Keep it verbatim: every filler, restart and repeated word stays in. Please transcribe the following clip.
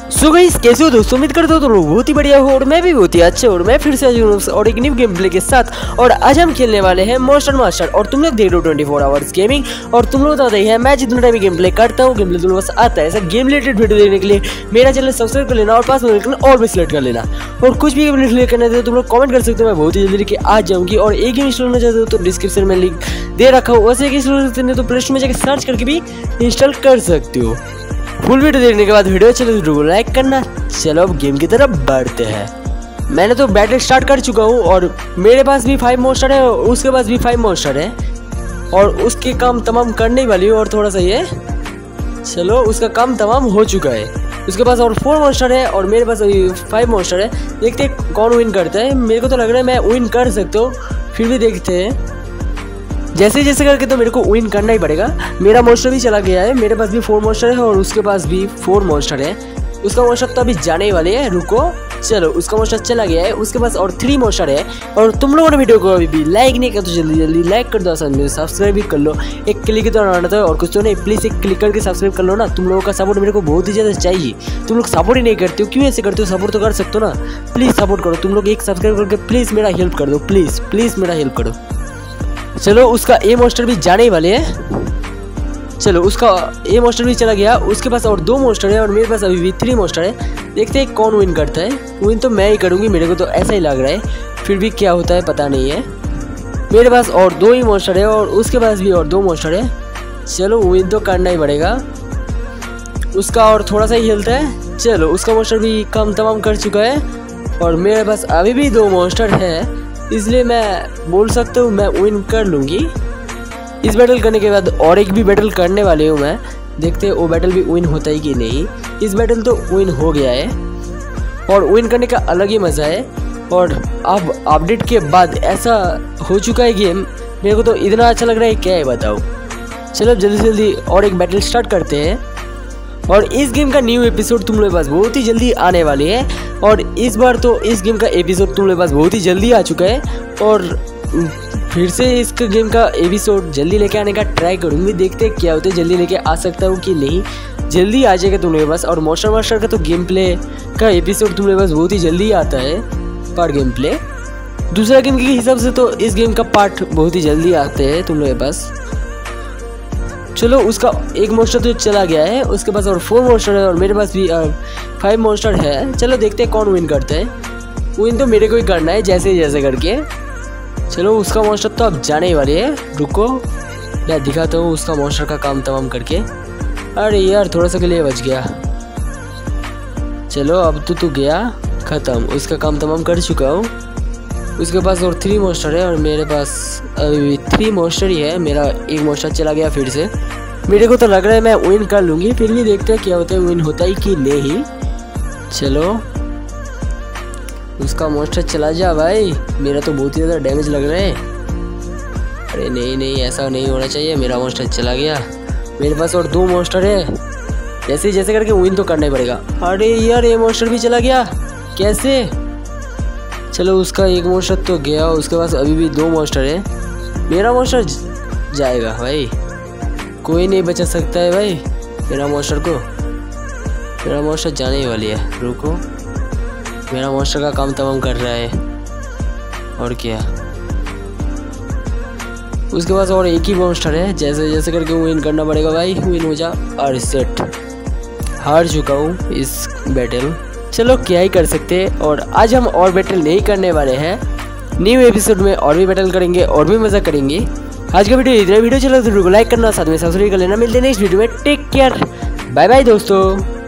So guys, कैसे हो दोस्तों? उम्मीद करता हूँ तुम लोग बहुत ही बढ़िया हो और मैं भी बहुत ही अच्छे और मैं फिर से आज हूँ और एक न्यू गेम प्ले के साथ। और आज हम खेलने वाले हैं मॉन्स्टर मास्टर और तुम लोग देख रहे हो ट्वेंटी फोर आवर्स गेमिंग। और तुम लोग बताते हैं मैं जितना टाइम गेम प्ले करता हूँ, गेम प्ले तुम लोग बस आता है। ऐसा गेम रिलेटेड वीडियो देखने के लिए मेरा चैनल सब्सक्राइब कर लेना और पास में और भी सिलेक्ट कर लेना। और कुछ भी गेम प्ले करना है तुम लोग कमेंट कर सकते हो, मैं बहुत ही जल्दी लेके आ जाऊँगी। और एक गेम इंस्टॉल करना चाहते हो तो डिस्क्रिप्शन में लिंक दे रखा हो, वैसे इंस्टॉल करते तो प्ले स्टोर में जाकर सर्च करके भी इंस्टॉल कर सकते हो। फुल वीडियो देखने के बाद वीडियो चलो वीडियो को लाइक करना। चलो अब गेम की तरफ बढ़ते हैं। मैंने तो बैटल स्टार्ट कर चुका हूँ और मेरे पास भी फाइव मॉन्स्टर है और उसके पास भी फाइव मॉन्स्टर है और उसके काम तमाम करने वाली हूँ। और थोड़ा सा ये चलो उसका काम तमाम हो चुका है। उसके पास और फोर मॉन्स्टर है और मेरे पास अभी फाइव मॉन्स्टर है। देखते हैं कौन विन करता है। मेरे को तो लग रहा है मैं विन कर सकता हूँ, फिर भी देखते हैं। जैसे जैसे करके तो मेरे को विन करना ही पड़ेगा। मेरा मॉन्स्टर भी चला गया है, मेरे पास भी फोर मॉन्स्टर है और उसके पास भी फोर मॉन्स्टर है। उसका मॉन्स्टर तो अभी जाने ही वाले है, रुको। चलो उसका मॉन्स्टर चला गया है, उसके पास और थ्री मॉन्स्टर है। और तुम लोगों ने वीडियो को अभी भी लाइक नहीं किया तो जल्दी जल्दी लाइक कर दो, आसान में सब्सक्राइब भी कर लो। एक क्लिक की तरह आना था और कुछ तो नहीं, प्लीज़ एक क्लिक करके सब्सक्राइब कर लो ना। तुम लोगों का सपोर्ट मेरे को बहुत ही ज़्यादा चाहिए। तुम लोग सपोर्ट ही नहीं करते हो, क्यों ऐसे करते हो? सपोर्ट तो कर सकते हो ना, प्लीज़ सपोर्ट करो। तुम लोग एक सब्सक्राइब करके प्लीज़ मेरा हेल्प कर दो, प्लीज़ प्लीज़ मेरा हेल्प करो। चलो उसका ए मॉन्स्टर भी जाने ही वाले हैं। चलो उसका ए मॉन्स्टर भी चला गया, उसके पास और दो मॉन्स्टर है और मेरे पास अभी भी थ्री मॉन्स्टर है। देखते हैं कौन विन करता है। विन तो मैं ही करूँगी, मेरे को तो ऐसा ही लग रहा है, फिर भी क्या होता है पता नहीं है। मेरे पास और दो ही मॉन्स्टर है और उसके पास भी और दो मॉन्स्टर है। चलो विन तो करना ही पड़ेगा। उसका और थोड़ा सा ही हेल्थ है। चलो उसका मॉन्स्टर भी काम तमाम कर चुका है और मेरे पास अभी भी दो मॉन्स्टर है, इसलिए मैं बोल सकता हूँ मैं विन कर लूँगी। इस बैटल करने के बाद और एक भी बैटल करने वाले हूँ मैं, देखते हैं वो बैटल भी विन होता है कि नहीं। इस बैटल तो विन हो गया है और विन करने का अलग ही मज़ा है। और अब अपडेट के बाद ऐसा हो चुका है गेम, मेरे को तो इतना अच्छा लग रहा है, क्या है बताओ। चलो जल्दी से जल्दी और एक बैटल स्टार्ट करते हैं। और इस गेम का न्यू एपिसोड तुम लोगों के पास बहुत ही जल्दी आने वाली है। और इस बार तो इस गेम का एपिसोड तुम लोगों के पास बहुत ही जल्दी आ चुका है और फिर से इस गेम का एपिसोड जल्दी लेके आने का ट्राई करूँगी। देखते हैं क्या होते है, जल्दी लेके आ सकता हूँ कि नहीं। जल्दी आ जाएगा तुम लोगों के पास। और मॉन्स्टर मास्टर का तो गेम प्ले का एपिसोड तुम लोगों के पास बहुत ही जल्दी आता है, पार्ट गेम प्ले। दूसरा गेम के हिसाब से तो इस गेम का पार्ट बहुत ही जल्दी आते हैं तुम लोगों के पास। चलो उसका एक मॉन्स्टर तो चला गया है, उसके पास और फोर मॉन्स्टर है और मेरे पास भी फाइव मॉन्स्टर है। चलो देखते हैं कौन विन करता है। विन तो मेरे को ही करना है जैसे जैसे करके। चलो उसका मॉन्स्टर तो अब जाने ही वाली है, रुको मैं दिखाता हूँ उसका मॉन्स्टर का काम तमाम करके। अरे यार थोड़ा सा के लिए बच गया। चलो अब तो तू गया ख़त्म, उसका काम तमाम कर चुका हूँ। उसके पास और थ्री मॉन्स्टर है और मेरे पास अभी थ्री मॉन्स्टर ही है। मेरा एक मॉन्स्टर चला गया फिर से। मेरे को तो लग रहा है मैं विन कर लूँगी, फिर भी देखते हैं क्या होता है, विन होता है कि नहीं। चलो उसका मॉन्स्टर चला जा भाई, मेरा तो बहुत ही ज़्यादा डैमेज लग रहा है। अरे नहीं नहीं ऐसा नहीं होना चाहिए, मेरा मॉन्स्टर चला गया। मेरे पास और दो मॉन्स्टर है, जैसे जैसे करके विन तो करना ही पड़ेगा। अरे यार ये मॉन्स्टर भी चला गया, कैसे? चलो उसका एक मॉन्स्टर तो गया, उसके पास अभी भी दो मॉन्स्टर है। मेरा मॉन्स्टर जाएगा भाई, कोई नहीं बचा सकता है भाई मेरा मॉन्स्टर को। मेरा मॉन्स्टर जाने ही वाली है, रुको मेरा मॉन्स्टर का काम तमाम कर रहा है। और क्या उसके पास और एक ही मॉन्स्टर है, जैसे जैसे करके विन करना पड़ेगा भाई, विन हो जा। और सेट हार चुका हूँ इस बैटल। चलो क्या ही कर सकते हैं। और आज हम और बैटल नहीं करने वाले हैं, न्यू एपिसोड में और भी बैटल करेंगे और भी मज़ा करेंगे। आज का वीडियो इतना। वीडियो चलो तो लाइक करना, साथ में सब्सक्राइब कर लेना। मिलते हैं नेक्स्ट वीडियो में, टेक केयर, बाय बाय दोस्तों।